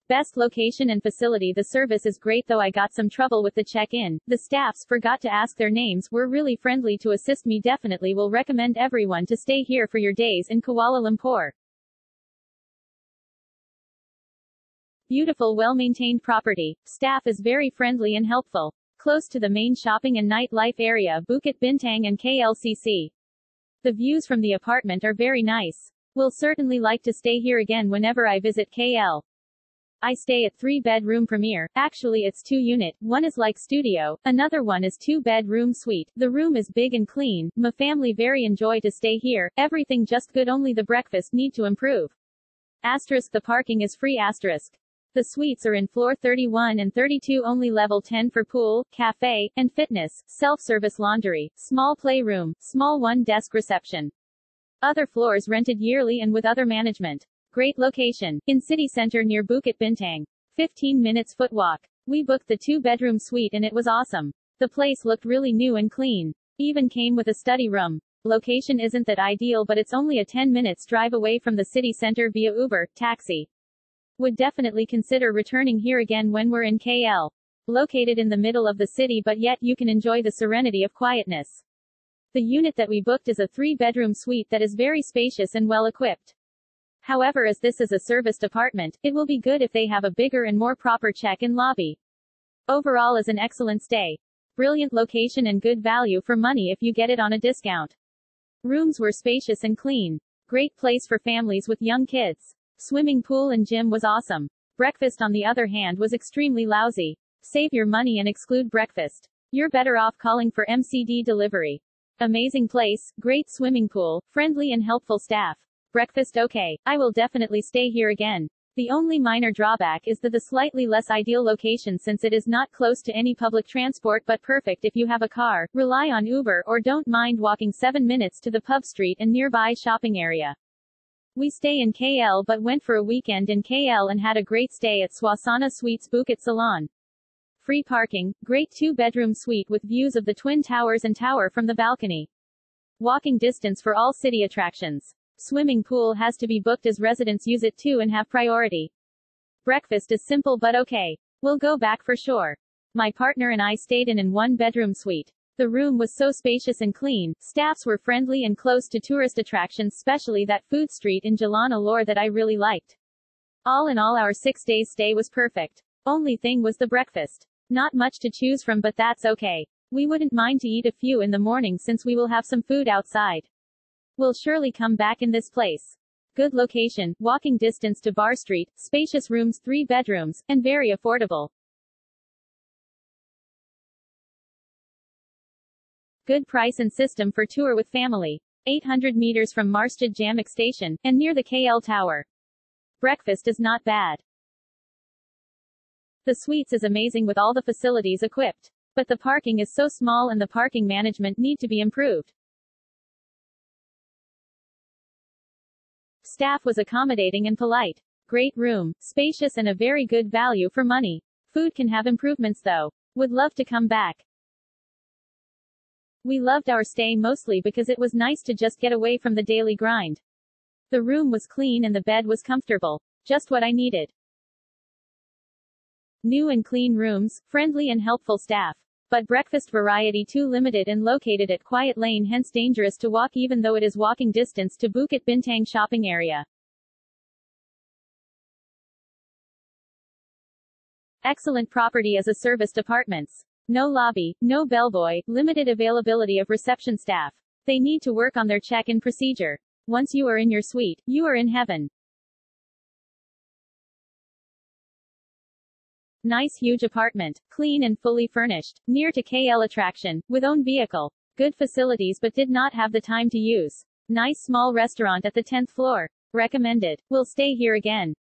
Best location and facility. The service is great, though I got some trouble with the check-in. The staffs forgot to ask their names, were really friendly to assist me. Definitely will recommend everyone to stay here for your days in Kuala Lumpur. Beautiful, well-maintained property. Staff is very friendly and helpful. Close to the main shopping and nightlife area, Bukit Bintang and KLCC. The views from the apartment are very nice. Will certainly like to stay here again whenever I visit KL. I stay at 3-bedroom premier. Actually it's 2-unit, one is like studio, another one is 2-bedroom suite. The room is big and clean. My family very enjoy to stay here. Everything just good, only the breakfast need to improve. Asterisk, the parking is free. Asterisk. The suites are in floor 31 and 32 only. Level 10 for pool, cafe, and fitness, self-service laundry, small playroom, small one-desk reception. Other floors rented yearly and with other management. Great location. In city center near Bukit Bintang. 15 minutes foot walk. We booked the 2-bedroom suite and it was awesome. The place looked really new and clean. Even came with a study room. Location isn't that ideal, but it's only a 10 minutes drive away from the city center via Uber, taxi. Would definitely consider returning here again when we're in KL. Located in the middle of the city, but yet you can enjoy the serenity of quietness. The unit that we booked is a 3-bedroom suite that is very spacious and well equipped. However, as this is a serviced apartment, it will be good if they have a bigger and more proper check-in lobby. Overall is an excellent stay. Brilliant location and good value for money if you get it on a discount. Rooms were spacious and clean. Great place for families with young kids. Swimming pool and gym was awesome. Breakfast on the other hand was extremely lousy. Save your money and exclude breakfast. You're better off calling for MCD delivery. Amazing place, great swimming pool, friendly and helpful staff. Breakfast okay. I will definitely stay here again. The only minor drawback is the slightly less ideal location, since it is not close to any public transport, but perfect if you have a car, rely on Uber, or don't mind walking 7 minutes to the pub street and nearby shopping area. We stay in KL but went for a weekend in KL and had a great stay at Suasana Suites Bukit Ceylon. Free parking, great 2-bedroom suite with views of the Twin Towers and tower from the balcony. Walking distance for all city attractions. Swimming pool has to be booked as residents use it too and have priority. Breakfast is simple but okay. We'll go back for sure. My partner and I stayed in an 1-bedroom suite. The room was so spacious and clean, staffs were friendly and close to tourist attractions, especially that food street in Jalan Alor that I really liked. All in all, our 6 days stay was perfect. Only thing was the breakfast. Not much to choose from, but that's okay. We wouldn't mind to eat a few in the morning since we will have some food outside. We'll surely come back in this place. Good location, walking distance to Bar Street, spacious rooms, 3 bedrooms, and very affordable. Good price and system for tour with family. 800 meters from Masjid Jamek Station, and near the KL Tower. Breakfast is not bad. The suites is amazing with all the facilities equipped. But the parking is so small and the parking management need to be improved. Staff was accommodating and polite. Great room, spacious and a very good value for money. Food can have improvements though. Would love to come back. We loved our stay mostly because it was nice to just get away from the daily grind. The room was clean and the bed was comfortable. Just what I needed. New and clean rooms, friendly and helpful staff. But breakfast variety too limited and located at quiet lane, hence dangerous to walk even though it is walking distance to Bukit Bintang shopping area. Excellent property as a serviced apartments. No lobby, no bellboy, limited availability of reception staff. They need to work on their check-in procedure. Once you are in your suite, you are in heaven. Nice huge apartment, clean and fully furnished, near to KL attraction, with own vehicle. Good facilities but did not have the time to use. Nice small restaurant at the 10th floor. Recommended. Will stay here again.